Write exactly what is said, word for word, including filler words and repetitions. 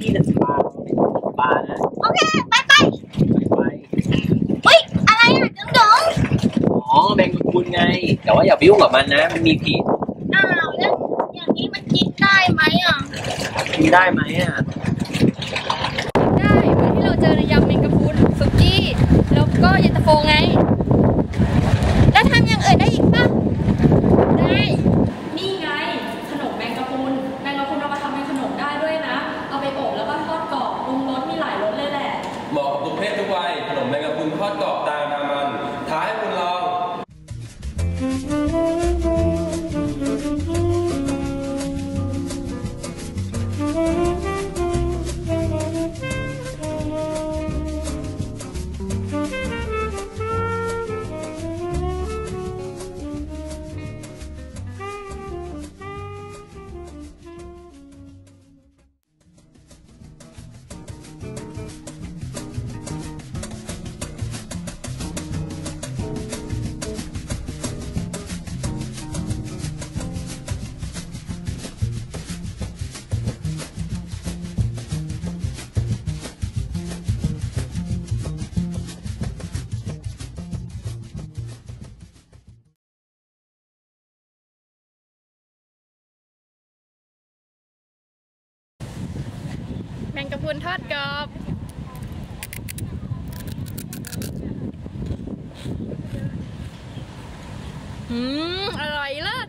พี่จะพาไปปลานะโอเคไปไปไปเฮ้ยอะไรอ่ะดึงดึงอ๋อแมงกะพรุนไงแต่ว่าอย่าไปยุ่งกับมันนะมันมีพิษอ้าวแล้วอย่างนี้มันกินได้ไหมอ่ะกินได้ไหมอ่ะได้เหมือนที่เราเจอในยำแมงกะพรุนสุกี้แล้วก็เย็นตาโฟไงแล้วทำอย่างอื่นได้อีกป่ะได้นี่ไงขนมแมงกะพรุนแมงกะพรุนเอามาทำเป็นขนมได้ด้วยนะเอาไปอบแล้วก็ทอดกรอบปรุงรสมีหลายรสเลยแหละเหมาะกับทุกเพศทุกวัยขนมแมงกะพรุนทอดกรอบตานามันท้าให้คุณลองแมงกะพรุนทอดกรอบอืมอร่อยเลิศ